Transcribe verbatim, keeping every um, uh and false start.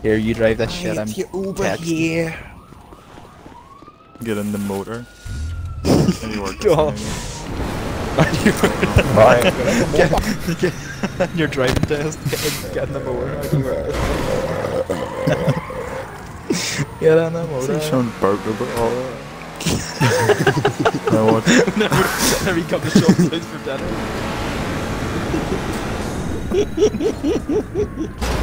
Here, you drive this shit. I'm Get over texting. here. Get in the motor. And you work this God. thing. Alright. Get, get, your driving test. Get, get in the motor. Get in the motor. See Sean burp a bit all No, what? Whenever, whenever you come to Sean's house for dinner.